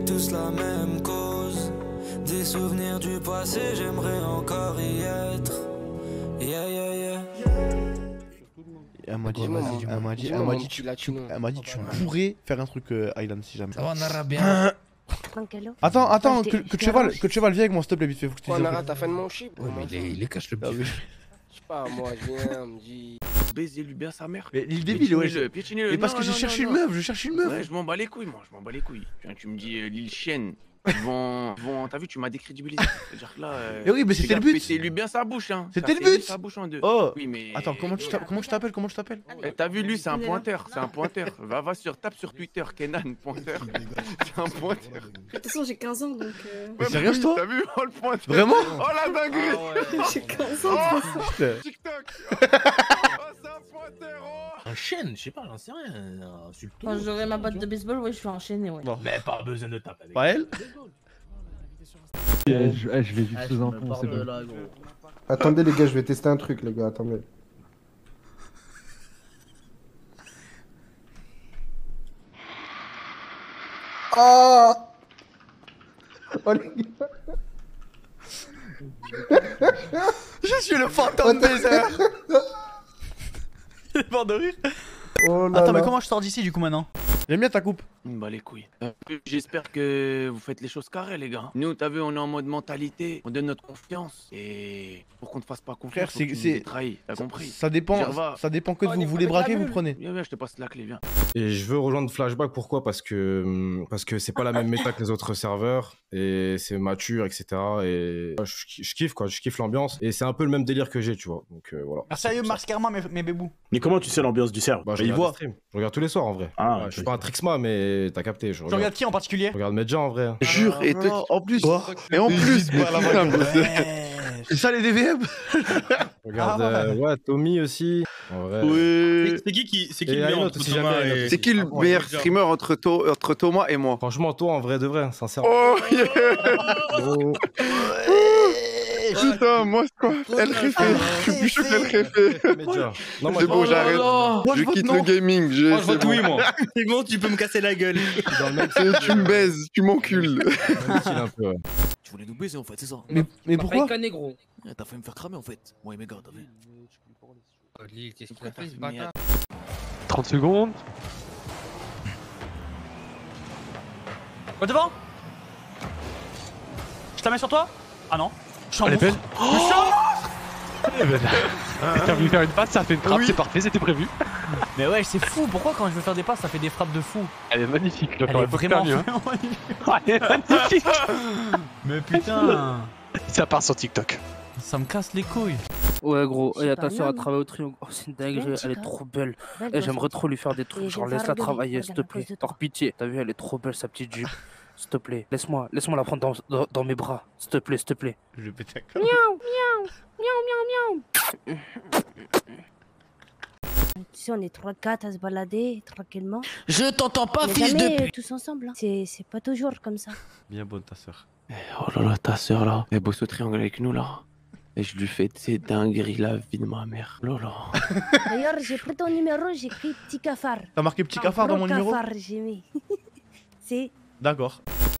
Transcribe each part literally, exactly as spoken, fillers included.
tous la même cause. Des souvenirs du passé, j'aimerais encore y être. Yeah, yeah, yeah. Elle m'a dit, elle m'a dit, elle m'a dit, elle m'a dit, tu, tu, elle m'a dit, tu pourrais faire un truc euh, Island si jamais. Ça va, Nara, bien. Attends, attends, que, que, cheval, que cheval viens avec moi s'il te plaît, vite fait, faut que je te dise. Nara, t'as fait de mon chip. Ouais, mais il est, il est cache le petit. Je sais pas, moi, je viens, on me dit. Baisez-lui bien sa mère. Mais il est débile, ouais. Piétinez-le. Mais parce que j'ai cherché une meuf, je cherche une meuf. Ouais, je m'en bats les couilles, moi, je m'en bats les couilles. Tu me dis, l'île chienne. Ils vont, vont, t'as vu, tu m'as décrédibilisé. C'est-à-dire que là. Euh, et oui, mais c'était le but. Pétez-lui bien sa bouche, hein. C'était le but. Sa bouche en deux. Oh. Oui, mais. Attends, comment tu comment je t'appelles, comment je t'appelle? T'as vu, lui, c'est un pointeur, c'est un pointeur. Va, va sur, tape sur Twitter, Kenan, pointeur. C'est un pointeur. De toute façon, j'ai quinze ans donc. Euh... Mais sérieux, toi? T'as vu, oh le pointeur. Vraiment? Oh la dinguerie. Ah ouais. J'ai quinze ans, de toute façon. TikTok. Oh, c'est un pointeur, oh. Un chêne, je sais pas, j'en sais rien. Quand j'aurai ma batte de baseball, ouais, je suis enchaîné, ouais. Bon. Mais pas besoin de taper avec. Pas elle? Je, je vais juste vous enfoncer. Attendez les gars, je vais tester un truc les gars, attendez. Oh, oh les gars. Je suis le fantôme baiser. Il est mort de rire. Oh là Attends, là. mais comment je sors d'ici du coup maintenant? J'aime bien ta coupe. Bah les couilles. Euh, J'espère que vous faites les choses carrées les gars. Nous t'as vu on est en mode mentalité, on donne notre confiance. Et pour qu'on te fasse pas confiance, Frère, c'est trahi, t'as compris? Ça dépend, ça dépend que de vous voulez braquer, vous prenez. Viens, viens, je te passe la clé, viens. Et je veux rejoindre Flashback, pourquoi? Parce que parce que c'est pas la même méta que les autres serveurs et c'est mature, et cetera. Et je, je kiffe quoi, je kiffe l'ambiance et c'est un peu le même délire que j'ai, tu vois. Donc euh, voilà. Ah sérieux, Mars Karma, mes, mes bébous. Mais comment tu sais l'ambiance du serve? Bah, je bah, il regarde voit. les streams. Je regarde tous les soirs en vrai. Ah, ouais, je suis pas un Trixma, mais t'as capté. Je Tu regarde, regardes qui en particulier? je regarde Medja en vrai. Jure, et Ah, en plus. Et en plus, Ouais. c'est ça les D V M. Je regarde Ah, euh, ouais, Tommy aussi. En vrai. Oui. C'est qui qui c'est qui Et le meilleur Ayot entre aussi, Thomas jamais, Ayot et... aussi. C'est qui le Ah, meilleur déjà. streamer entre, To- entre Thomas et moi? Franchement, toi en vrai de vrai, sincèrement. Oh yeah. Gros. Putain, moi c'est quoi? Elle réfé. Je suis plus chaud qu'elle réfé. Medja. Non, moi, C'est bon, Oh là j'arrête. là. Je quitte le gaming. je- Moi je c'est vote bon. oui moi. C'est bon, tu peux me casser la gueule. dans le même C'est- Tu me baises, tu m'encules. style un peu. Ouais. Tu voulais nous baiser en fait, c'est ça? Mais, mais pourquoi? T'as failli me faire cramer en fait. Moi et mes gars, t'as vu? Qu'est-ce qu'il a fait ce bâtard? trente secondes. Oh, devant. Je t'amène sur toi? Ah non. Je suis en Elle est belle. Oh, Elle est belle. T'as voulu faire une passe, ça a fait une frappe, Oui. c'est parfait, c'était prévu. mais ouais, c'est fou. Pourquoi quand je veux faire des passes, ça fait des frappes de fou? Elle est magnifique. Elle est vraiment, vraiment magnifique. Ah, elle est magnifique. Mais putain. Ça part sur TikTok. Ça me casse les couilles. Ouais, gros, C'est et pas ta soeur a mal, travaillé au triangle. Oh, c'est une dinguerie, Belle, elle est Chica. trop belle. Belle, Et toi, j'aimerais trop lui faire des trucs, Et genre je vais laisse-la faire travailler, rigoler, s'il te regarde, à plaît. cause de toi. Par pitié. T'as vu, elle est trop belle sa petite jupe. S'il te plaît, laisse-moi, laisse-moi la prendre dans, dans, dans mes bras. S'il te plaît, s'il te plaît. Je vais péter un câble. Miaou, miaou, miaou, miaou, miaou. Tu sais, on est trois quatre à se balader tranquillement. Je t'entends pas, Mais fils de jamais pute! euh, tous ensemble. Hein. C'est c'est pas toujours comme ça. Bien bonne ta soeur. Oh là là, ta soeur là, elle bosse au triangle avec nous là. Et je lui fais ces dingueries la vie de ma mère. Oh là là. D'ailleurs, j'ai pris ton numéro, j'ai écrit petit cafard. T'as marqué petit cafard dans mon numéro? Cafard, j'ai mis. C'est. D'accord.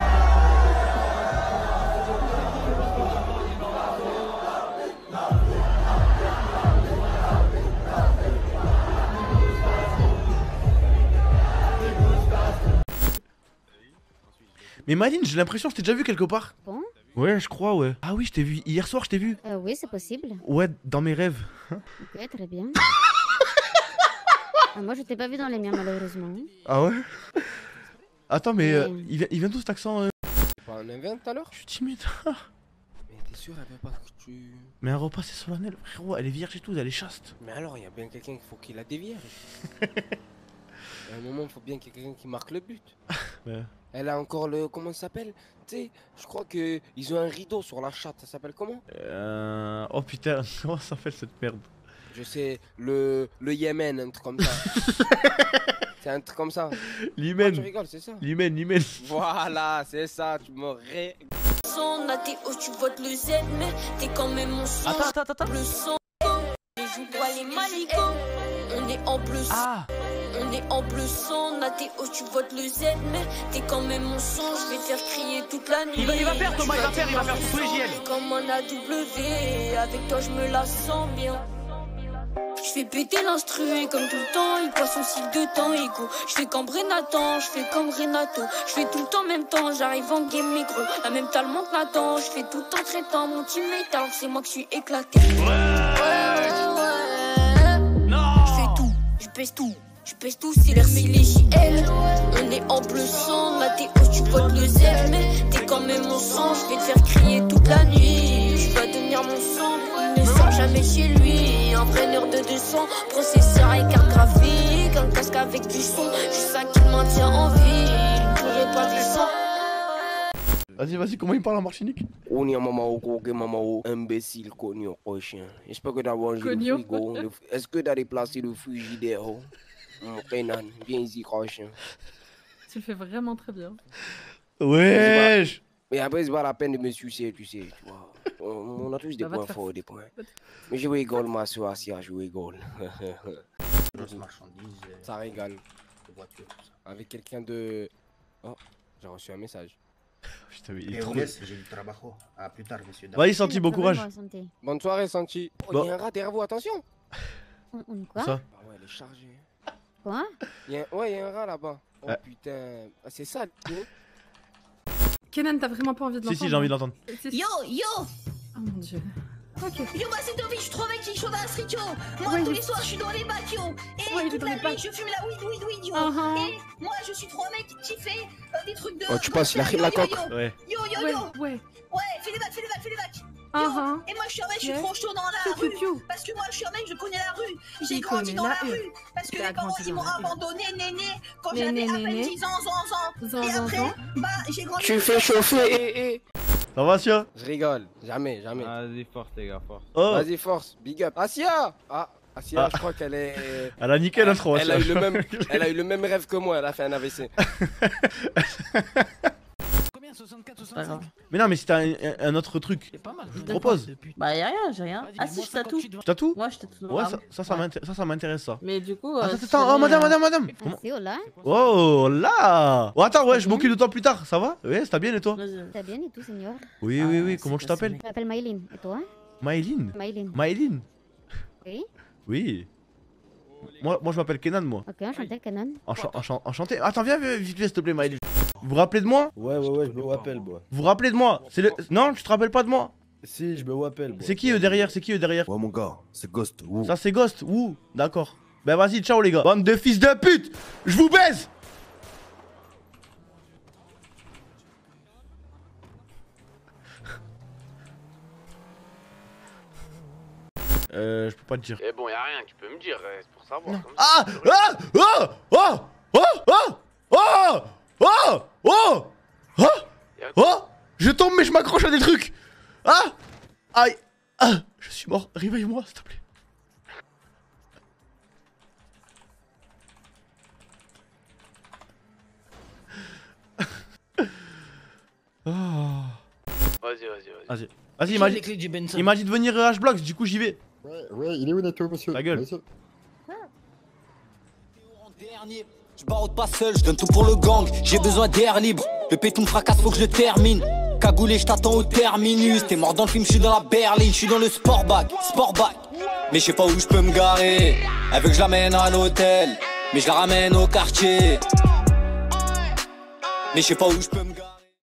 Mais Maline, j'ai l'impression que je t'ai déjà vu quelque part. Bon? Ouais, je crois, ouais. Ah oui, je t'ai vu. Hier soir, je t'ai vu. Euh, oui, c'est possible. Ouais, dans mes rêves. Ok, très bien. Ah, moi, je t'ai pas vu dans les miens, malheureusement. Ah ouais? Attends, mais euh, Ouais. il, vient, il vient d'où cet accent euh... Pas un invent tout à l'heure? Je suis timide. Mais t'es sûr, elle veut pas que tu. Mais un repas, c'est solennel. Frérot, elle est vierge et tout, elle est chaste. Mais alors, il y a bien quelqu'un qu'il faut qu'il la dévierge. À un moment, il faut bien qu'il y ait quelqu'un qui marque le but. Ouais. Elle a encore le. Comment ça s'appelle? Tu sais, je crois que ils ont un rideau sur la chatte. Ça s'appelle comment? Euh... Oh putain, comment ça s'appelle cette merde? Je sais, le. Le Yémen, un truc comme ça. C'est un truc comme ça. L'hymen. Tu rigoles, c'est ça? L'hymen, l'hymen. Voilà, c'est ça, tu m'aurais. Son a tes hauts, tu votes le Z, mais t'es quand même mon son. Attends, attends, attends. Le son, les joue pas les malicons. On est en bleu. Ah. On est en bleu sang, na T O, tu votes le Z, mais t'es quand même mon sang, je vais te faire crier toute la nuit. Il va, il va faire Thomas, il va faire, il va faire tous les J L. Comme un A W, avec toi je me la sens bien. Je fais péter l'instru comme tout le temps, il passe son cycle de temps égaux. Je fais comme Renato, je fais comme Renato. Je fais tout le temps en même temps, j'arrive en game mes gros. La même talent que Nathan, je fais tout le temps traitant mon teammate alors que c'est moi que je suis éclaté. Ouais, ouais, ouais. Non. Je fais tout, je pèse tout. Je pèse tout, c'est l'air, c'est les J L. On est en bleu sang, la T O, tu votes le Z, mais t'es quand même mon sang, je vais te faire crier toute la nuit. Tu vas devenir mon sang, il ne sort jamais chez lui. Un preneur de deux cents, processeur et carte graphique, un casque avec du son, juste ça qui me maintient en vie. Il ne pourrait pas descendre. Vas-y, vas-y, comment il parle en martinique? On est un maman au maman imbécile connu au chien. J'espère que t'as mangé le frigo. Est-ce que t'as déplacé le frigidaire? Renan, viens ici, crochin. Tu le fais vraiment très bien. Wesh. Mais après, c'est pas la peine de me sucer, tu sais. Tu vois. On, on a tous des bah, points forts, des points. Mais je rigole, ma soeur, Asia, je rigole. Ça régale. Avec quelqu'un de... Oh, j'ai reçu un message. Putain, mais il est trop... J'ai du travail. À plus tard, monsieur. Vas-y, Santi, bon courage. Bonne soirée, Santi. Oh, bon. Il y a un rat derrière vous, attention. Quoi? Ça. Ah ouais, elle est chargée. Quoi? Il y a... Ouais, il y a un rat là-bas. Oh ah. Putain. Ah, c'est ça, tu sais. Kenan, t'as vraiment pas envie de l'entendre? Si, si, j'ai envie de l'entendre. Yo, yo! Oh mon dieu. Ok. Yo, bah c'est Toby, je suis trop mec qui chaud dans la street, yo. Moi, ouais, tous je... les soirs, je suis dans les bacs, yo. Et ouais, toute la nuit, bacs. je fume la weed, weed, weed, yo. Uh -huh. Et moi, je suis trop mec qui fait euh, des trucs de... Oh, tu passes, il arrive la coque. Ouais. Yo, yo, ouais, yo. Ouais. Ouais, fais les bacs, fais les bacs, fais les bacs. Uh Yo. -huh. Et moi, je suis un mec, je suis yeah. trop chaud dans la piu, rue. piu, piu. Parce que moi, je suis un mec, je connais la rue. J'ai Il grandi dans la, la rue. Parce que il mes parents, ils m'ont abandonné, néné, quand j'avais à peine dix ans, onze ans. Et après, bah, j'ai grandi... Tu fais chauffer, eh, eh. Ça va, Asia? Je rigole, jamais, jamais. Vas-y, force, les gars, force. Oh. Vas-y, force, big up. Asia! Ah, Asia, ah. Je crois qu'elle est. Elle a niqué l'intro. Elle, a eu le même... elle a eu le même rêve que moi, elle a fait un A V C. Combien? soixante-quatre, soixante-cinq? Mais non, mais si t'as un, un autre truc, c'est pas mal. Je te propose. Bah, y'a rien, j'ai rien. Ah, si, je tatoue. Tu tatoues? Ouais, je tatoue. Ouais, ça, ça, ça, ça, ça m'intéresse, ça. Mais du coup. Attends, attends, attends, oh, madame, madame, madame. Ah, c'est là. Oh là. Oh, attends, ouais, je m'occupe de toi plus tard, ça va? Ouais, ça bien et toi? Ça bien et tout, seigneur? Oui, oui, oui, comment tu t'appelles? Je m'appelle Maïline, et toi? Maïline? Maïline. Maïline? Oui. Oui. Moi, moi je m'appelle Kenan, moi. Ok, enchanté, Kenan. Enchan enchan enchanté. Attends, viens, viens, vite, s'il te plaît, Maïline. Vous vous rappelez de moi? Ouais, ouais, ouais, je me rappelle, moi. Vous vous rappelez de moi? C'est le... Non, tu te rappelles pas de moi? Si, je me rappelle. C'est qui eux derrière? C'est qui eux derrière? Ouais, mon gars, c'est Ghost. Ouh. Ça, c'est Ghost. Ouh, d'accord. Ben vas-y, ciao les gars. Bande de fils de pute! Je vous baise! Euh, je peux pas te dire. Eh bon, y'a rien, tu peux me dire, c'est pour savoir. Comme ah, ah, ah, oh, oh, oh, oh, oh, oh, oh, oh, je tombe mais je m'accroche à des trucs. Ah, aïe, ah, je suis mort. Réveille-moi, s'il te plaît. Oh. Vas-y, vas-y, vas-y. Vas-y, il m'a dit, il m'a dit de venir à H-Blox, du coup j'y vais. Ouais, ouais, il est où Neto, monsieur? Ta gueule. Je baroute pas seul, je donne tout pour le gang, j'ai besoin d'air libre. Le pétou me fracasse, faut que je le termine. Cagoulé, je t'attends au terminus. T'es mort dans le film, je suis dans la berline, je suis dans le sport bag, sport bag. Mais je sais pas où je peux me garer. Elle veut que je l'amène à l'hôtel, mais je la ramène au quartier. Mais je sais pas où je peux me garer.